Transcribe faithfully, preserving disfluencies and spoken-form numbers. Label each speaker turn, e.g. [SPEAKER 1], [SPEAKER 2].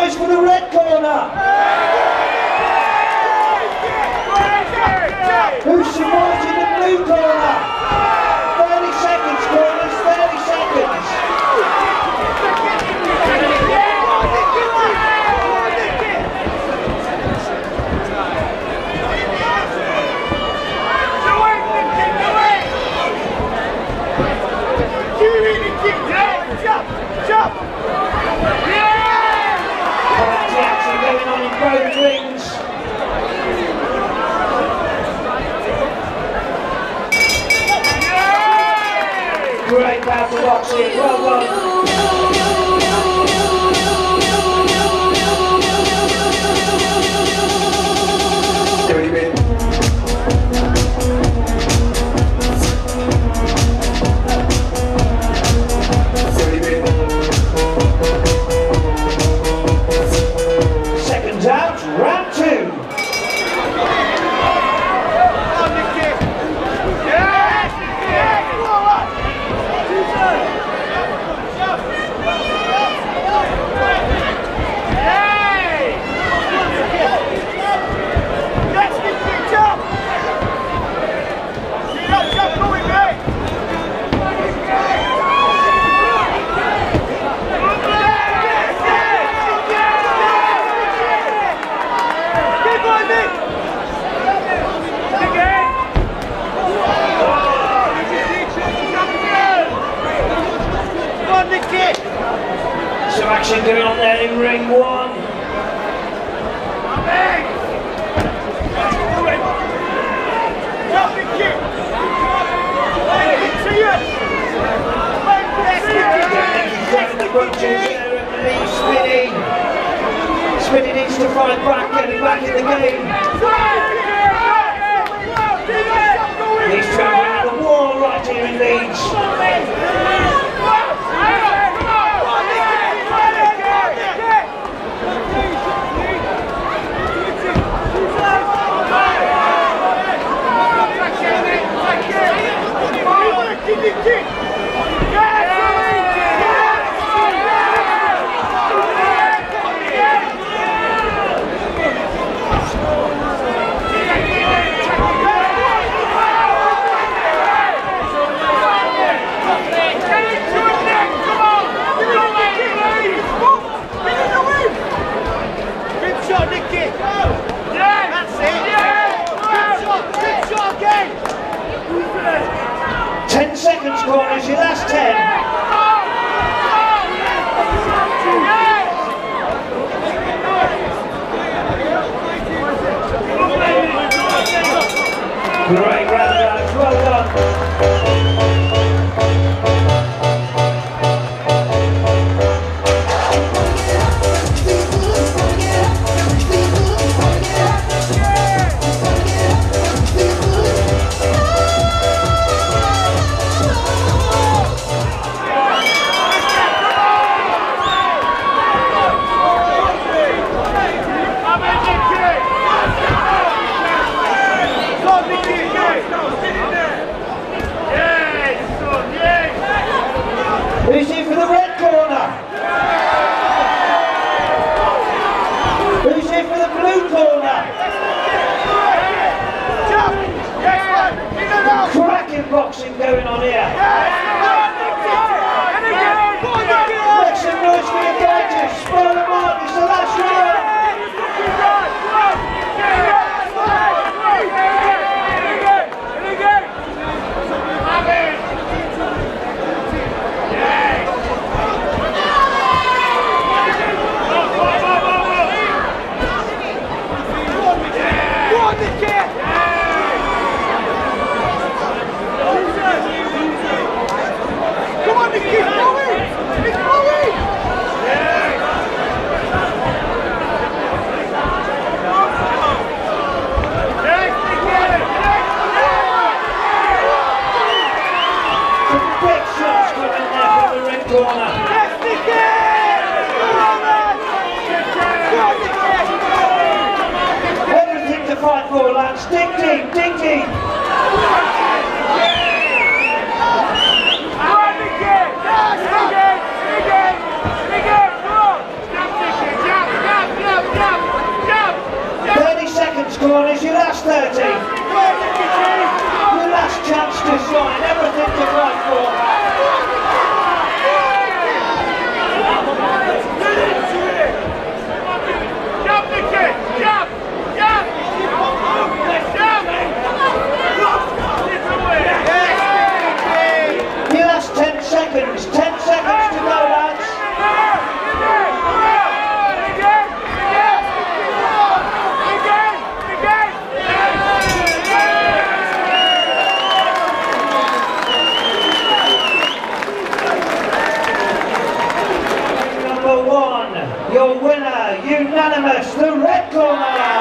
[SPEAKER 1] noise for the red corner. Who's supporting the blue corner? thirty seconds, corners, thirty seconds. Penalty action going on in both wings. Great battle boxing, well done. thirty minutes. thirty minutes. Seconds out, round two. Some action going on there in ring one. Grabbing the bunches there at Leeds. Spinny. Spinny needs to fight back, getting back in the game. He's travelling at the wall right here in Leeds. Ten seconds, corners, your last ten. Great round out, well done. Who's in for the red corner? Who's in for the blue corner? Cracking boxing going on here. Make some noise for your fighters. Spoil them up, it's the last round. Everything to fight for, lads. Dig deep, dig deep. Dig line, everything to fight for.
[SPEAKER 2] Jump the kid! Jump! Jump! Jump!
[SPEAKER 1] The last ten seconds, ten seconds to go, lads. Number one, your winner, unanimous, the red corner.